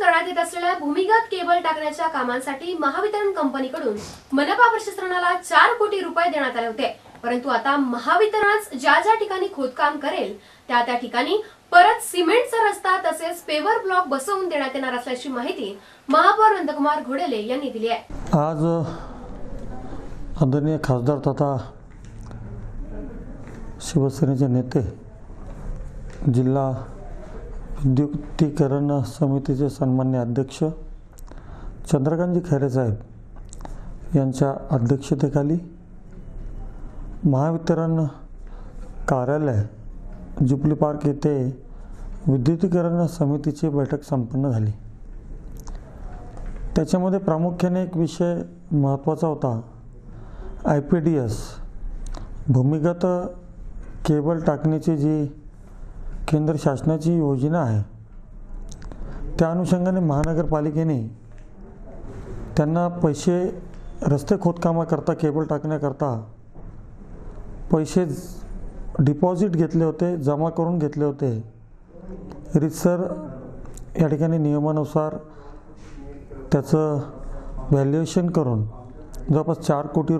करण्यात येत असलेल्या भूमिगत केबल टाकण्याच्या कामांसाठी महावितरण कंपनीकडून मनपा प्रशासनाला 4 कोटी रुपये देण्यात आले होते। परंतु आता महावितरणच ज्या ज्या ठिकाणी खोदकाम करेल त्या ठिकाणी परत सिमेंटचा रस्ता तसेच पेवर ब्लॉक बसवून देण्यात येणार असल्याची माहिती महापौर नंदकुमार घोडेले यांनी दिली आहे। आज आदरणीय खासदार तथा शिवसेनेचे नेते जिल्हा विद्युतीकरण समितीचे सन्मान्य अध्यक्ष चंद्रकांतजी खैरे साहेब यांच्या अध्यक्षतेखाली महावितरण कार्यालय जुबली पार्क येथे विद्युतीकरण समितीची बैठक संपन्न झाली। त्याच्यामध्ये प्रामुख्याने एक विषय महत्त्वाचा होता। IPDS भूमिगत केबल टाकण्याची जी केंद्र शासनाची योजना आहे त्या अनुषंगाने महानगरपालिकेने त्यांना पैसे रस्ते खोदकामाकरता केबल टाकण्याकरता पैसे डिपॉझिट घेतले होते, जमा करून घेतले होते। रीतसर या ठिकाणी नियमानुसार त्याचं व्हॅल्युएशन करून जवळपास 4 कोटी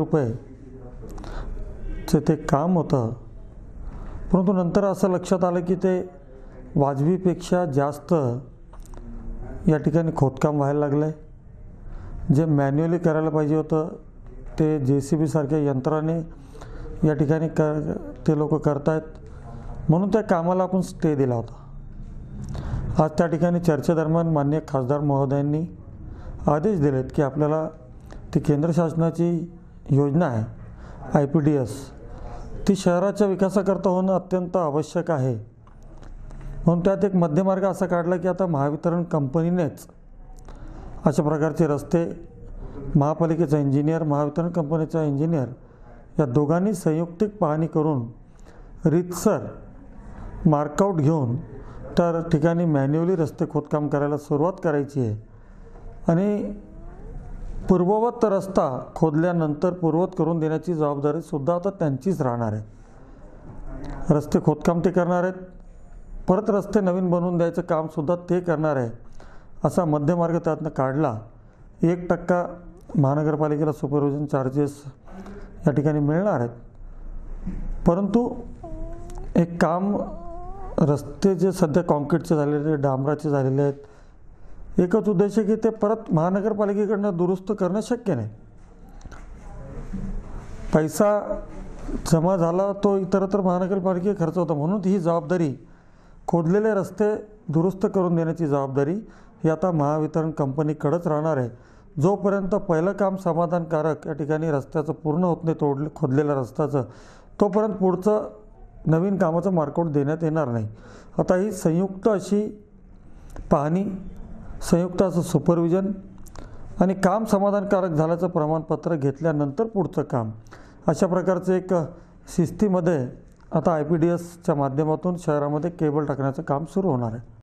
रुपयेचे ते काम होतं। परंतु नंतर असं लक्षात आलं की ते वाजवीपेक्षा जास्त या ठिकाणी खोदकाम व्हायला लागलं आहे। जे मॅन्युअली करायला पाहिजे होतं ते JCB सारख्या यंत्राने या ठिकाणी ते लोक करतायत, म्हणून त्या कामाला आपण स्टे दिला होता। आज त्या ठिकाणी चर्चेदरम्यान माननीय खासदार महोदयांनी आदेश दिलेत की आपल्याला ती केंद्र शासनाची योजना आहे IPDS ती शहराच्या विकासाकरता होणं अत्यंत आवश्यक आहे। म्हणून त्यात एक मध्यमार्ग असा काढला की आता महावितरण कंपनीनेच अशा प्रकारचे रस्ते महापालिकेचा इंजिनियर, महावितरण कंपनीचा इंजिनियर या दोघांनी संयुक्तिक पाहणी करून रीतसर मार्कआउट घेऊन त्या ठिकाणी मॅन्युअली रस्ते खोदकाम करायला सुरुवात करायची आहे आणि पूर्ववत रस्ता खोदल्यानंतर पूर्ववत करून देण्याची जबाबदारी सुद्धा आता त्यांचीच राहणार आहे। रस्ते खोदकाम ते करणार आहेत, परत रस्ते नवीन बनवून द्यायचं काम सुद्धा ते करणार आहे। असा मध्यमार्ग त्यातनं काढला। 1% महानगरपालिकेला सुपरविजन चार्जेस या ठिकाणी मिळणार आहेत, परंतु एक काम रस्ते जे सध्या कॉन्क्रीटचे झालेले, डांबराचे झालेले आहेत, एकच उद्देश आहे की ते परत महानगरपालिकेकडनं दुरुस्त करणं शक्य नाही। पैसा जमा झाला तो इतरत्र महानगरपालिके खर्च होता, म्हणून ही जबाबदारी खोदलेले रस्ते दुरुस्त करून देण्याची जबाबदारी ही आता महावितरण कंपनीकडेच राहणार आहे। जोपर्यंत पहिलं काम समाधानकारक या ठिकाणी रस्त्याचं पूर्ण होत नाही, खोदलेल्या रस्त्याचं, तोपर्यंत पुढचं नवीन कामाचं मार्कआउट देण्यात येणार नाही। आता ही संयुक्त अशी पाहणी, संयुक्त असं सुपरविजन आणि काम समाधानकारक झाल्याचं प्रमाणपत्र घेतल्यानंतर पुढचं काम, अशा प्रकारचं एक शिस्तीमध्ये आता IPDSच्या माध्यमातून शहरामध्ये केबल टाकण्याचं काम सुरू होणार आहे।